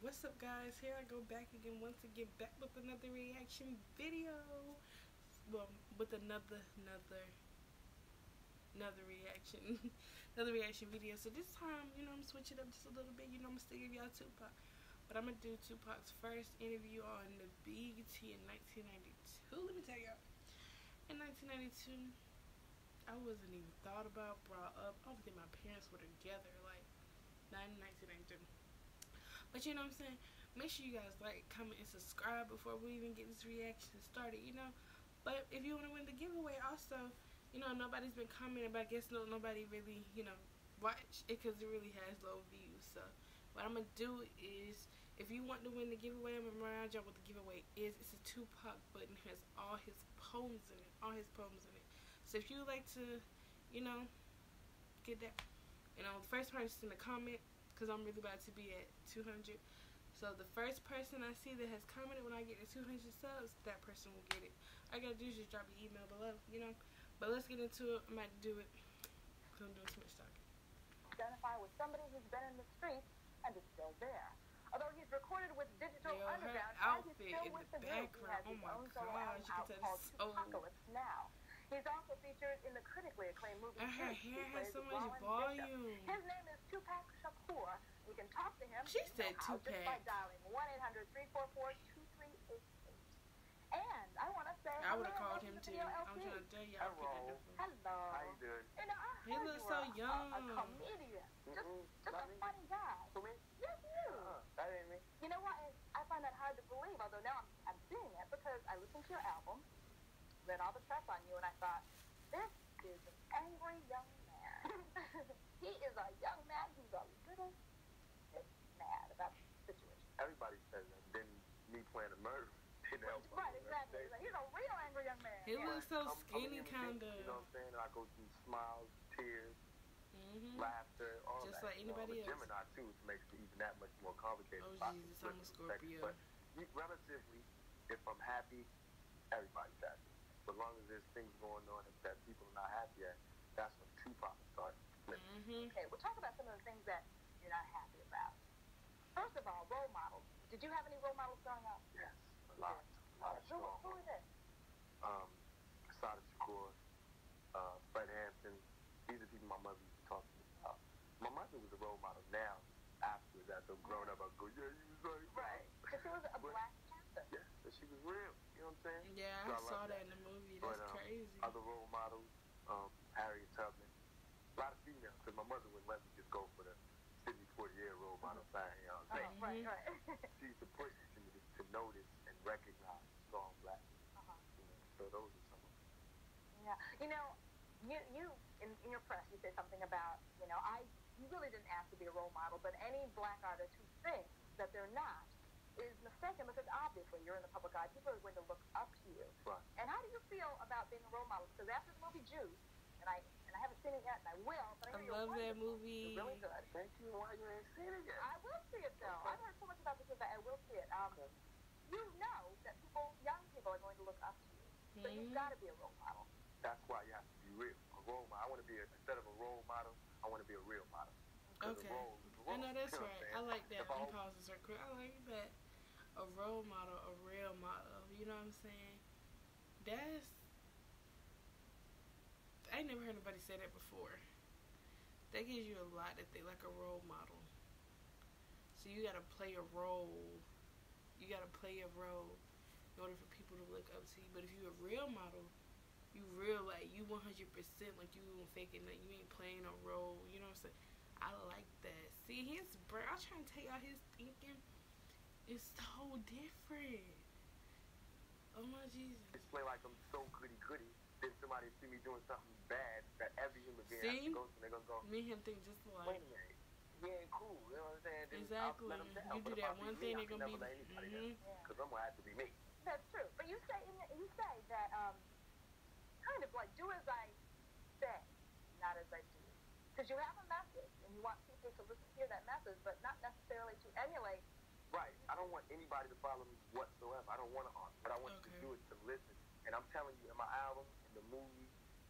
What's up, guys? Here I go back again, once again, back with another reaction video. Well, with another reaction, another reaction video. So this time, I'm switching up just a little bit. I'm gonna still give y'all Tupac, but I'm gonna do Tupac's first interview on the BET in 1992. Let me tell y'all, in 1992, I wasn't even thought about, brought up. I don't think my parents were together, like, not in 1992. But you know what I'm saying? Make sure you guys like, comment, and subscribe before we even get this reaction started. But if you want to win the giveaway also, nobody's been commenting, but I guess nobody really, watch it because it really has low views. So what I'm going to do is, if you want to win the giveaway, I'm going to remind y'all what the giveaway is. It's a Tupac button. It has all his poems in it. So if you would like to, get that, the first person to comment, because I'm really about to be at 200. So the first person I see that has commented when I get to 200 subs, that person will get it. All you gotta do is just drop your email below, But let's get into it. I'm about to do it because I'm doing too much talking. Identify with somebody who's been in the streets and is still there. Although he's recorded with Digital Underground, her outfit he's still in with the background. Oh my gosh, you can tell it's so. Apocalypse Now. He's also featured in the critically acclaimed movie. And her hair has so much volume. His name is Tupac Shakur. You can talk to him. She said Tupac. Just by dialing 1-800-344-2388. And I want to say, I would have called him too. I'm trying to tell you. Hello. How you doing? I heard he looks so young. A comedian. Just a funny guy. For me? Yes, you. That ain't me. You know what? I find that hard to believe, although now I'm seeing it because I listened to your album, read all the press on you, and I thought, this is an angry young man. He is a young man who's a little bit mad about the situation. Everybody says that. Then me playing a murder. Right, exactly. He's a real angry young man. He looks so skinny, kind of. You know what I'm saying? I go through smiles, tears, laughter, all just that. Like anybody else. Gemini, too, which makes it even that much more complicated. Oh, Jesus, I'm a Scorpio. But relatively, if I'm happy, everybody's happy. But as long as there's things going on that people are not happy at, that's when Tupac starts. Okay, we'll talk about some of the things that you're not happy about. First of all, role models. Did you have any role models growing up? Yes, a lot of strong. Who were they? Assata Shakur, Fred Hampton. These are people my mother used to talk to me about. My mother was a role model now. Afterwards, after growing up, I go, yeah, you was right. Because she was a Black Panther. Yeah, but she was real. You know what I'm saying? Yeah, so I saw that in the movie. That's crazy. Other role models, Harriet Tubman. A lot of females, because my mother wouldn't let me just go for the Sidney Poitier role model thing. You know what I'm saying? Right. She used to push me to notice and recognize strong black people. So those are some of them. Yeah. You in your press, you say something about, you really didn't ask to be a role model, but any black artist who thinks that they're not is mistaken because obviously you're in the public eye. People are going to look up to you. Right. And how do you feel about being a role model? Because after the movie Juice, and I haven't seen it yet, and I will, but I love that movie. It's really good. Thank you. Why you ain't seen it yet? I will see it though. Okay. I've heard so much about this that I will see it. You know that young people are going to look up to you, so you've got to be a role model. That's why you have to be real. A role model. I want to be instead of a role model, I want to be a real model. Okay. I know that's right. I like that. I'm pauses are quick. I like that. A role model, a real model. You know what I'm saying? I ain't never heard nobody say that before. That gives you a lot that they like a role model. So you gotta play a role. You gotta play a role in order for people to look up to you. But if you're a real model, you real, like, you 100%, like, you ain't faking that, you ain't playing a role. You know what I'm saying? I like that. See, his brain, I'm trying to tell y'all, his thinking is so different. Oh my Jesus. It's play like I'm so goody. Then somebody see me doing something bad that every human being has to go through. They're gonna go, me and him think just like, wait a minute. He ain't cool. You know what I'm saying? Then exactly. Let him down. You do that one thing, they're gonna be. Because I'm gonna have to be me. That's true. But you say that kind of like do as I say, not as I do. Because you have a message and you want people to listen to hear that message, but not necessarily to emulate. Right. I don't want anybody to follow me whatsoever. I don't want to argue, but I want you to do it to listen. And I'm telling you, in my album, in the movie,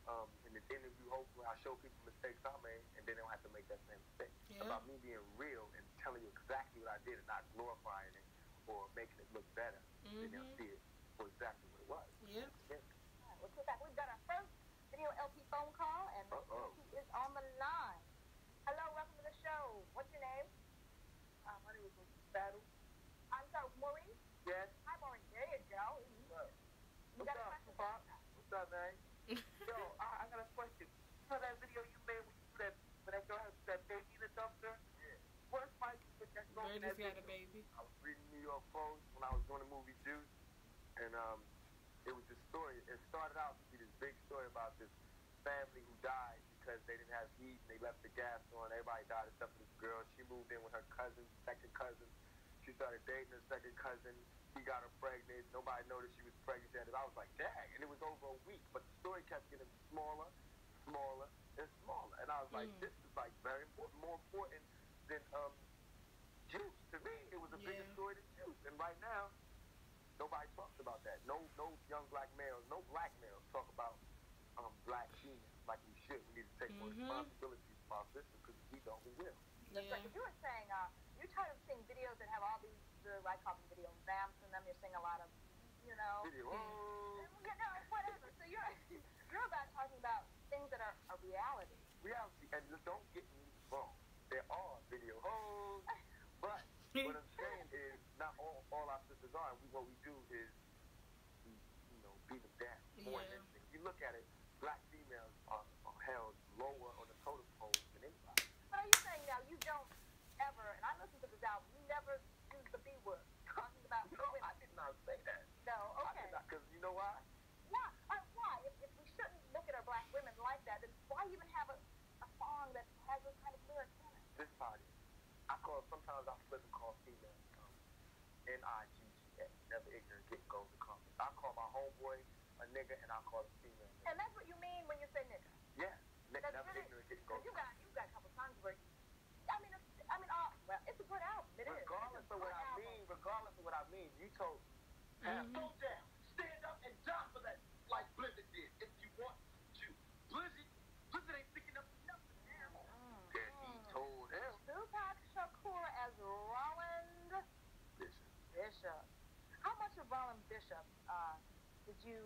in the interview, hopefully I show people mistakes I made, and then they don't have to make that same mistake. Yeah. About me being real and telling you exactly what I did and not glorifying it or making it look better. Then they'll see it for exactly what it was. Yep. Yeah. All right, we'll take that. We've got our first video LP phone call, and he is on the line. Hello, welcome to the show. What's your name? My name is Battle. I'm sorry, Maureen? Yes. Hi, Maureen. There you go. You What's got a up, question? Tupac? What's up, man? Yo, I got a question. You know that video you made when that girl had that baby in the dumpster? Yeah. Where's Mike with that girl in that Birdie's got a video? baby. I was reading New York Post when I was doing the movie Juice, and it was this story. It started out to be this big story about this family who died because they didn't have heat and they left the gas on. Everybody died except for this girl. She moved in with her cousin, second cousin. She started dating her second cousin. He got her pregnant. Nobody noticed she was pregnant. I was like, dang. And it was over a week. But the story kept getting smaller, smaller, and smaller. And I was like, this is like very important, more important than Juice. To me, it was a bigger story than Juice. And right now, nobody talks about that. No young black males, no black males talk about black females like we should. We need to take more responsibility for our system because if we don't, we will. That's right. 'Cause you were saying, you're tired of seeing videos that have all these, I call them video vamps in them. You're seeing a lot of, Video. Whatever. So you're about talking about things that are a reality. Reality. And don't get me wrong. There are video hoes. But what I'm saying is not all our sisters are. And what we do is, beat them down. More than anything. If you look at it, black females are held lower on the totem pole than anybody. But are you saying now you don't ever, and I listened to this album, you never use the B word, talking about No, women. I did not say that. No, okay. Because you know why? Why? Why? If we shouldn't look at our black women like that, then why even have a song that has those kind of lyrics in it? This party. Sometimes I flip and call females N-I-G-G-A. Never ignorant, getting golden comments. I call my homeboy a nigga and I call a female nigga. And that's what you mean when you say nigga? Yeah. That's Never really, ignorant, getting golden comments. you've got a couple songs where well, it's a good album. It is. Regardless of what I mean, you told go down, stand up and die for that like Blizzard did if you want to. Blizzard ain't picking up nothing now. Then he told him. Tupac Shakur as Roland Bishop. How much of Roland Bishop did you,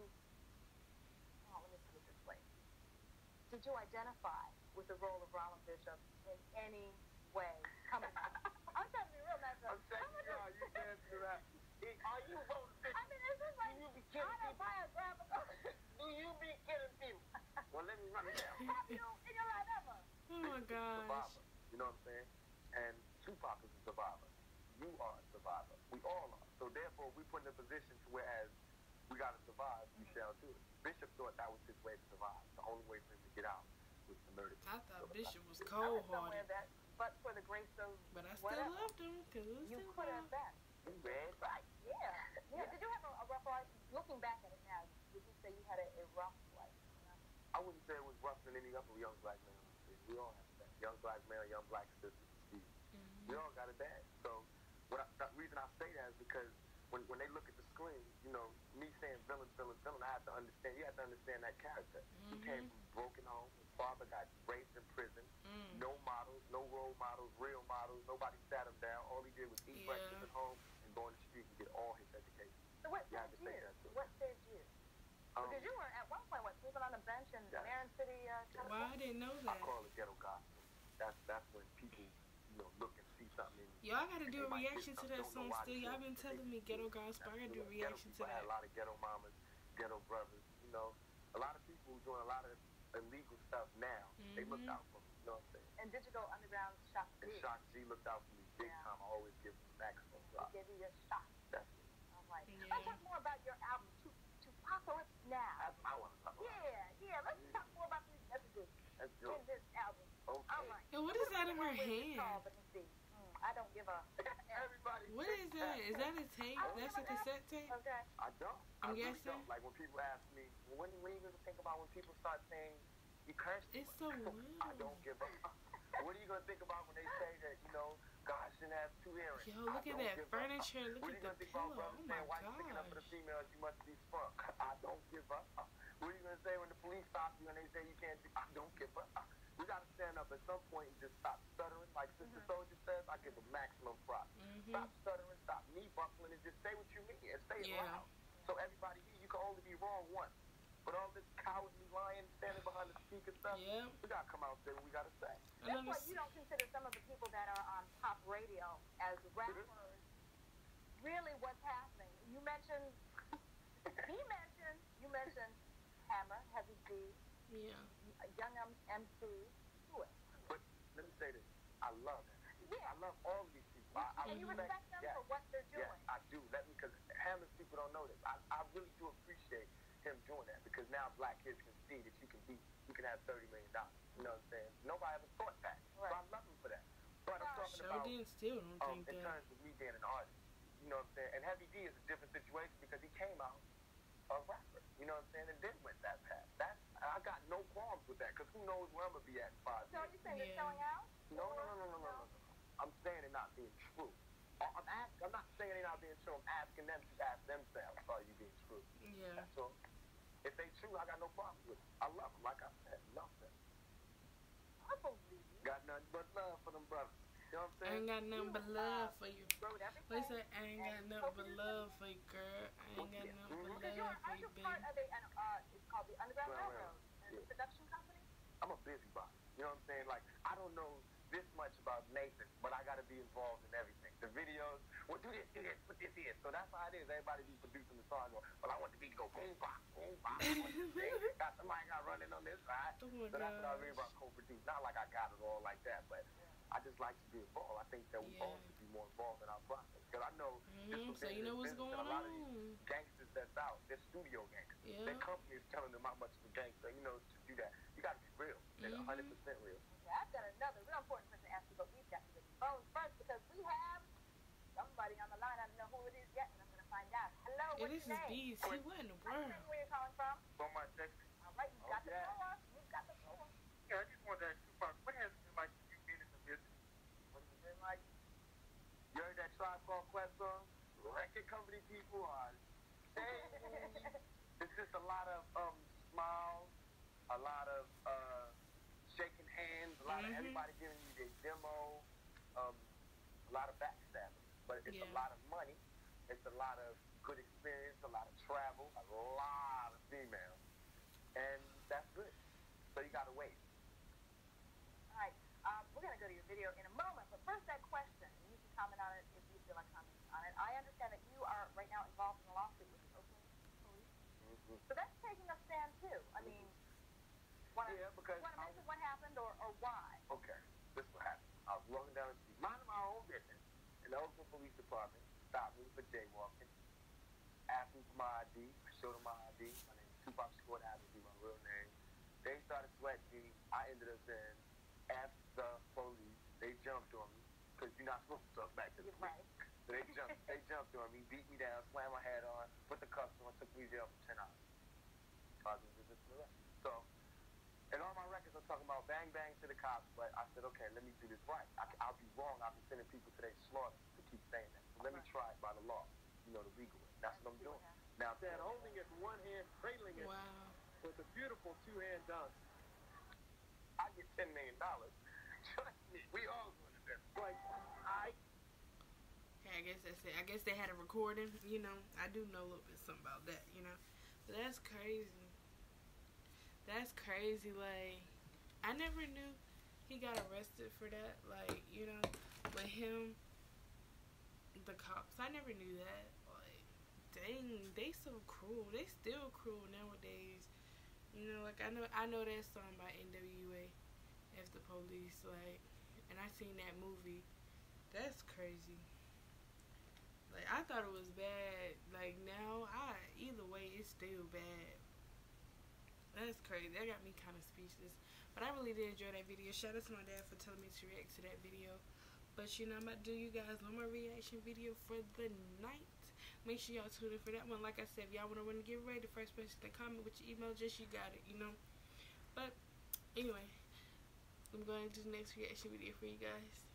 let me put it this way, did you identify with the role of Roland Bishop in any way coming up? I'm trying to be real nice. I'm checking you out. You dancing around. Are you Roland Bishop? I mean, is this like autobiographical? Do you be kidding people? Well, let me run it down. Have you in your life ever? Oh my gosh. Survivor. You know what I'm saying? And Tupac is a survivor. You are a survivor. We all are. So therefore, we put in a position to whereas we got to survive, you shall do it. Bishop thought that was his way to survive. The only way for him to get out was to murder. I thought Bishop was Somewhere cold-hearted. that, but for the grace of But I still whatever, loved him because it was you still could have love. been. You read right. Yeah. Did you have a rough life? Looking back at it now, would you say you had a rough life? I wouldn't say it was rougher than any other young black man. We all have that. Young black male, young black sister, Steve. We all got it bad. So the reason I say that is because when they look at the screen, me saying villain, I have to understand. You have to understand that character. He came from a broken home. His father got raped in prison. No models, no role models, real models. Nobody sat him down. All he did was eat breakfast at home and go on the street and get all his education. So what saved you? Because you were at one point sleeping on a bench in Marin City, California. Well, I didn't know I that. call it ghetto gospel. That's when people, look and see something. Y'all gotta do a reaction to that song still. Y'all been telling me ghetto gospel. I gotta do a reaction to that. A lot of ghetto mamas, ghetto brothers. A lot of people doing a lot of illegal stuff now. They looked out for me. You know what I'm saying? And did you go underground Shock G? And Shock G looked out for me big time. I always give them maximum He props. gave you your shot. That's it. All right. Let's talk more about your album, Tupacalypse Now. That's what I want to talk about. Yeah. Let's talk more about these messages Let's do in it. this album. Okay. All right. Yo, what is that in her hand? I don't give a. Everybody. What is that? Is that a tape? That's a cassette tape? Okay. I don't. I'm I really guessing. don't. Like when people ask me, when you even think about when people start saying you curse. It's so weird. I don't give up. What are you gonna think about when they say that, you know, God shouldn't have two earrings? Yo, look at that furniture. Look What are at you the gonna think about pillow. brothers Oh my saying, why you sticking up for the gosh. females? You must be sprung. I don't give up. What are you gonna say when the police stop you and they say you can't do? I don't give up. We gotta stand up at some point and just stop stuttering. Like Sister Soldier says, I give a maximum props. Stop stuttering, stop knee buckling, and just say what you mean and say it loud. So everybody here, you can only be wrong once. But all this cowardly lying, standing behind the speaker stuff, we gotta come out and say what we gotta say. That's why you don't consider some of the people that are on pop radio as rappers really what's happening. You mentioned Hammer, Heavy D, Young MC, do it. But let me say this, I love it. I love all of these people. And you respect them for what they're doing. Yes, I do. Because Hammer's people don't know this. I really do appreciate him doing that because now black kids can see that you can have $30 million. You know what I'm saying? Nobody ever thought that. Right. So I love him for that. But I'm talking about Still don't think in that. terms of me being an artist. You know what I'm saying? And Heavy D is a different situation because he came out a rapper. You know what I'm saying? And then went that path. I got no qualms with that because who knows where I'm gonna be at in 5 years. So are you saying they're selling out? No. I'm saying they're not being true. I'm not saying they're not being true. I'm asking them to ask themselves, are you being true? Yeah. That's all. If they true, I got no problem with it. I love them, like I said. Love them. I believe you. Got nothing but love for them brothers. You know what I'm saying? I ain't got nothing but love for you. Wrote everything. What you say? I ain't got nothing but love for you, girl. I ain't got nothing but Because love for you, you're part baby. of it's called the Underground Railroad, a production company. I'm a busybody. You know what I'm saying? Like, I don't know this much about Nathan, but I got to be involved in everything. The videos, well, do this, put this here. So that's how it is. Everybody be producing the song. Well, I want the beat to go boom, bop, boom, bop. Got somebody got running on this side. Oh So that's what I mean about co-produce. Not like I got it all like that, but I just like to be involved. I think that we all should be more involved in our process. Because I know So you know what's going a lot of on. these gangsters that's out, they're studio gangsters. Yeah. Their company is telling them how much of a gangster, you know, to do that. You got to be real. And 100% real. Okay, I've got another real important person to ask you, but we've got to get the phones first because we have somebody on the line. I don't know who it is yet, and I'm going to find out. Hello, what's This your is name? BC. What in the world? Where you're calling from? From my Texas. All right, you've got the floor. You've got the floor. Yeah, I just wanted to ask you about what has it been like for you being in the business? What has it been like? You heard that Tribe Called Quest song? Record company people are it's just a lot of smiles, a lot of shaking hands, a lot of everybody giving you their demo, a lot of backstabbing. But it's a lot of money, it's a lot of good experience, a lot of travel, a lot of females. And that's good. So you gotta wait. All right, we're going to go to your video in a moment, but first that question, and you can comment on it if you feel like commenting on it. I understand that you are right now involved in a lawsuit with the Oakland police. So that's taking a stand too. I mean, want to mention what happened or why? Okay, this is what happened. I was walking down the street, minding my own business, and the Oakland Police Department stopped me for jaywalking, asked me for my ID. I showed them my ID. My name is Tupac Shakur, that happens to be my real name. They started sweating me. I ended up saying, F the police. They jumped on me, because you're not supposed to talk back to the police. Right. So they jumped on me, beat me down, slammed my head on, put the cuffs on, took me to jail for 10 hours. Causing resistance arrest. So, and all my records are talking about bang bang to the cops, but I said, okay, let me do this right. I'll be wrong. I'll be sending people to their slaughter to keep saying that. So let me try it by the law, you know, the legal way. That's what I'm doing. Now, That holding it in one hand, cradling it with a beautiful two-hand dunk. I get $10 million. Trust me, we all going to that. Like, I guess that's it. I guess they had a recording, you know. I do know a little bit something about that, you know. But that's crazy. That's crazy. Like, I never knew he got arrested for that. Like, you know, with him, the cops, I never knew that. Like, dang, they so cruel. They still cruel nowadays. You know, like, I know that song by NWA, F the Police, like, and I seen that movie. That's crazy. Like, I thought it was bad. Like, now, either way, it's still bad. That's crazy. That got me kind of speechless. But I really did enjoy that video. Shout out to my dad for telling me to react to that video. But, you know, I'm about to do you guys one more reaction video for the night. Make sure y'all tune in for that one. Like I said, if y'all want to run and get ready, the first person to comment with your email, just you got it, you know. But, anyway, I'm going to do the next reaction video for you guys.